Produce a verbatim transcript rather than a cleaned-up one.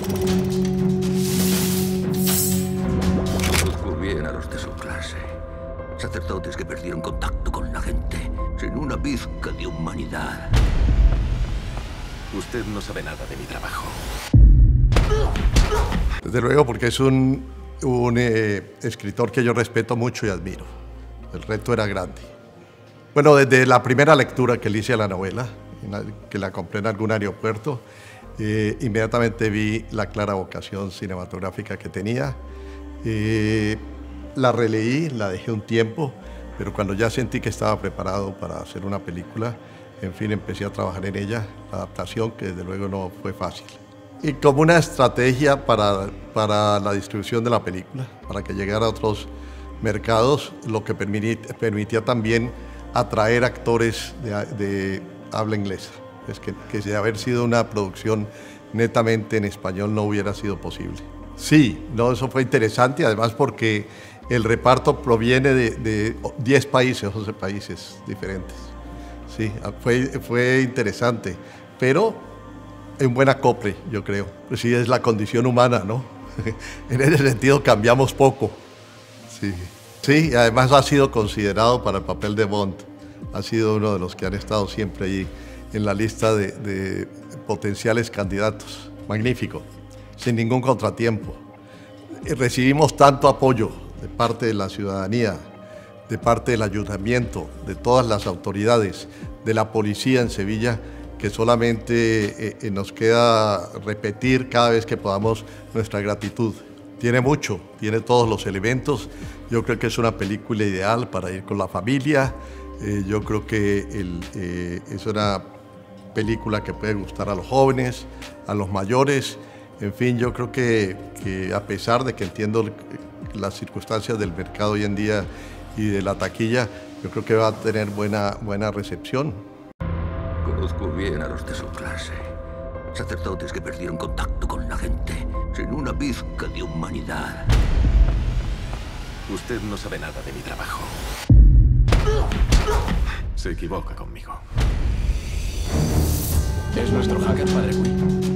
Conozco bien a los de su clase. Sacerdotes que perdieron contacto con la gente, sin una pizca de humanidad. Usted no sabe nada de mi trabajo. Desde luego, porque es un, un eh, escritor que yo respeto mucho y admiro. El reto era grande. Bueno, desde la primera lectura que le hice a la novela, que la compré en algún aeropuerto, eh, inmediatamente vi la clara vocación cinematográfica que tenía. Eh, la releí, la dejé un tiempo, pero cuando ya sentí que estaba preparado para hacer una película, en fin, empecé a trabajar en ella, la adaptación, que desde luego no fue fácil. Y como una estrategia para, para la distribución de la película, para que llegara a otros mercados, lo que permitía, permitía también atraer actores de, de habla inglesa. Es que, que de haber sido una producción netamente en español no hubiera sido posible. Sí, no, eso fue interesante, además porque el reparto proviene de, de diez países, once países diferentes. Sí, fue, fue interesante, pero en buen acople, yo creo. Pues sí, es la condición humana, ¿no? En ese sentido cambiamos poco. Sí. Sí, y además ha sido considerado para el papel de Bond. Ha sido uno de los que han estado siempre ahí en la lista de, de potenciales candidatos. Magnífico, sin ningún contratiempo. Recibimos tanto apoyo de parte de la ciudadanía, de parte del ayuntamiento, de todas las autoridades, de la policía en Sevilla, que solamente eh, nos queda repetir cada vez que podamos nuestra gratitud. Tiene mucho, tiene todos los elementos. Yo creo que es una película ideal para ir con la familia. Eh, yo creo que el, eh, es una película que puede gustar a los jóvenes, a los mayores. En fin, yo creo que, que a pesar de que entiendo las circunstancias del mercado hoy en día y de la taquilla, yo creo que va a tener buena, buena recepción. Conozco bien a los de su clase. Sacerdotes que perdieron contacto con la gente, sin una pizca de humanidad. Usted no sabe nada de mi trabajo. Se equivoca conmigo. Es nuestro hacker, Padre Quill.